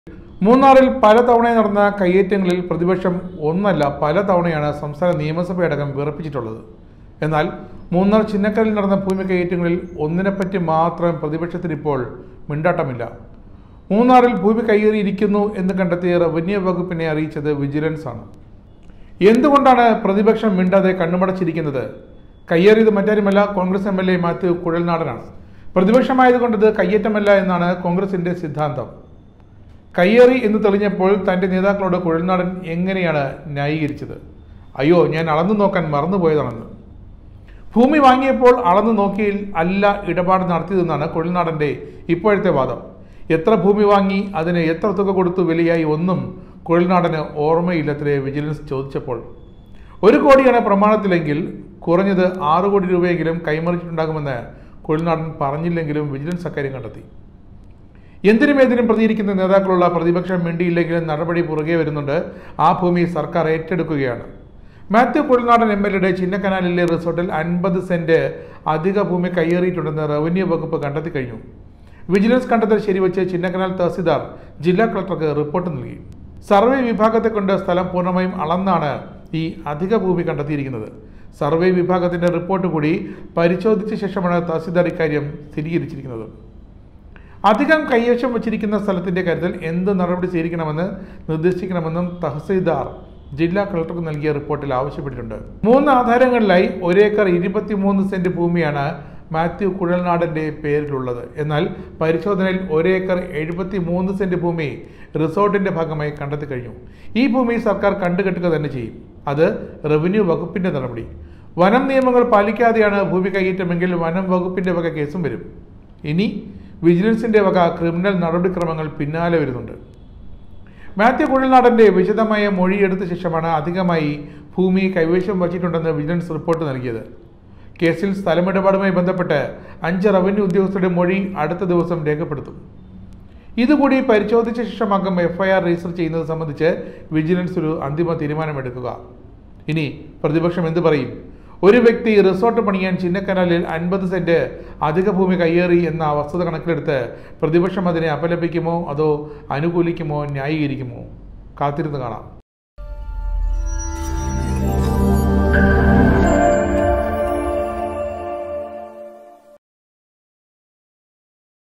മൂന്നാറിൽ പലതവണ നടന്ന കയ്യേറ്റങ്ങളിൽ പ്രതിപക്ഷം ഒന്നല്ല പലതവണയാണ് സംസ്ഥാന നിയമസഭയടക്കം വിറപ്പിച്ചിട്ടുള്ളത്. എന്നാൽ മൂന്നാർ ചിന്നക്കലിൽ നടന്ന ഭൂമി കയ്യേറ്റങ്ങളിൽ ഒന്നിനെപ്പറ്റി മാത്രം പ്രതിപക്ഷത്തിന് ഇപ്പോൾ മിണ്ടാട്ടമില്ല. മൂന്നാറിൽ ഭൂമി കയ്യേറിയിരിക്കുന്നു എന്ന് കണ്ടെത്തിയ റവന്യൂ വകുപ്പിനെ അറിയിച്ചത് വിജിലൻസ് ആണ്. എന്തുകൊണ്ടാണ് പ്രതിപക്ഷം മിണ്ടാതെ കണ്ണുമടച്ചിരിക്കുന്നത്? കയ്യേറിയത് മറ്റാരുമല്ല, കോൺഗ്രസ് MLA മാത്യു കുഴൽനാടനാണ്. പ്രതിപക്ഷമായതുകൊണ്ടത് കയ്യേറ്റമല്ല എന്നാണ് കോൺഗ്രസിന്റെ സിദ്ധാന്തം. കയ്യേറി എന്ന് തെളിഞ്ഞപ്പോൾ തൻ്റെ നേതാക്കളോട് കുഴൽനാടൻ എങ്ങനെയാണ് ന്യായീകരിച്ചത്? അയ്യോ, ഞാൻ അളന്നു നോക്കാൻ മറന്നുപോയതാണെന്ന്. ഭൂമി വാങ്ങിയപ്പോൾ അളന്നു നോക്കിയിൽ അല്ല ഇടപാട് നടത്തിയതെന്നാണ് കുഴൽനാടൻ്റെ ഇപ്പോഴത്തെ വാദം. എത്ര ഭൂമി വാങ്ങി, അതിന് എത്ര തുക കൊടുത്തു വിലയായി ഒന്നും കുഴൽനാടന് ഓർമ്മയില്ലത്രേ വിജിലൻസ് ചോദിച്ചപ്പോൾ. 1 കോടിയാണ് പ്രമാണത്തിലെങ്കിൽ കുറഞ്ഞത് 6 കോടി രൂപയെങ്കിലും കൈമറിച്ചിട്ടുണ്ടാകുമെന്ന് കുഴൽനാടൻ പറഞ്ഞില്ലെങ്കിലും വിജിലൻസ് അക്കാര്യം കണ്ടെത്തി. എന്തിനും പ്രതികരിക്കുന്ന നേതാക്കളുള്ള പ്രതിപക്ഷം മിണ്ടിയില്ലെങ്കിലും നടപടി പുറകെ വരുന്നുണ്ട്. ആ ഭൂമി സർക്കാർ ഏറ്റെടുക്കുകയാണ്. മാത്യു കുഴൽനാടൻ MLAയുടെ ചിന്നക്കനാലിലെ റിസോർട്ടിൽ 50 സെന്റ് അധിക ഭൂമി കയ്യേറിയിട്ടുണ്ടെന്ന് റവന്യൂ വകുപ്പ് കണ്ടെത്തി കഴിഞ്ഞു. വിജിലൻസ് കണ്ടെത്തൽ ശരിവെച്ച് ചിന്നക്കനാൽ തഹസിൽദാർ ജില്ലാ കളക്ടർക്ക് റിപ്പോർട്ട് നൽകി. സർവേ വിഭാഗത്തെ കൊണ്ട് സ്ഥലം പൂർണ്ണമായും അളന്നാണ് ഈ അധിക ഭൂമി കണ്ടെത്തിയിരിക്കുന്നത്. സർവേ വിഭാഗത്തിന്റെ റിപ്പോർട്ട് കൂടി പരിശോധിച്ച ശേഷമാണ് തഹസിൽദാർ ഇക്കാര്യം സ്ഥിരീകരിച്ചിരിക്കുന്നത്. അധികം കൈവശം വച്ചിരിക്കുന്ന സ്ഥലത്തിന്റെ കാര്യത്തിൽ എന്ത് നടപടി സ്വീകരിക്കണമെന്ന് നിർദ്ദേശിക്കണമെന്നും തഹസിൽദാർ ജില്ലാ കളക്ടർക്ക് നൽകിയ റിപ്പോർട്ടിൽ ആവശ്യപ്പെട്ടിട്ടുണ്ട്. 3 ആധാരങ്ങളിലായി 1 ഏക്കർ 23 സെന്റ് ഭൂമിയാണ് മാത്യു കുഴൽനാടന്റെ പേരിലുള്ളത്. എന്നാൽ പരിശോധനയിൽ 1 ഏക്കർ 73 സെന്റ് ഭൂമി റിസോർട്ടിന്റെ ഭാഗമായി കണ്ടെത്തി കഴിഞ്ഞു. ഈ ഭൂമി സർക്കാർ കണ്ടുകെട്ടുക തന്നെ ചെയ്യും. അത് റവന്യൂ വകുപ്പിന്റെ നടപടി. വനം നിയമങ്ങൾ പാലിക്കാതെയാണ് ഭൂമി കയ്യേറ്റമെങ്കിൽ വനം വകുപ്പിന്റെ വക കേസും വരും. ഇനി വിജിലൻസിന്റെ വക ക്രിമിനൽ നടപടിക്രമങ്ങൾ പിന്നാലെ വരുന്നുണ്ട്. മാത്യു കുഴൽനാടന്റെ വിശദമായ മൊഴിയെടുത്ത ശേഷമാണ് അധികമായി ഭൂമി കൈവശം വച്ചിട്ടുണ്ടെന്ന് വിജിലൻസ് റിപ്പോർട്ട് നൽകിയത്. കേസിൽ സ്ഥലമിടപാടുമായി ബന്ധപ്പെട്ട് 5 റവന്യൂ ഉദ്യോഗസ്ഥരുടെ മൊഴി അടുത്ത ദിവസം രേഖപ്പെടുത്തും. ഇതുകൂടി പരിശോധിച്ച ശേഷമാകും FIR രജിസ്റ്റർ ചെയ്യുന്നത് സംബന്ധിച്ച് വിജിലൻസ് ഒരു അന്തിമ തീരുമാനമെടുക്കുക. ഇനി പ്രതിപക്ഷം എന്ത് പറയും? ഒരു വ്യക്തി റിസോർട്ട് പണിയാൻ ചിന്നക്കനാലിൽ 50 സെന്റ് അധിക ഭൂമി കയ്യേറി എന്ന വസ്തുത കണക്കിലെടുത്ത് പ്രതിപക്ഷം അതിനെ അപലപിക്കുമോ അതോ അനുകൂലിക്കുമോ ന്യായീകരിക്കുമോ? കാത്തിരുന്ന് കാണാം.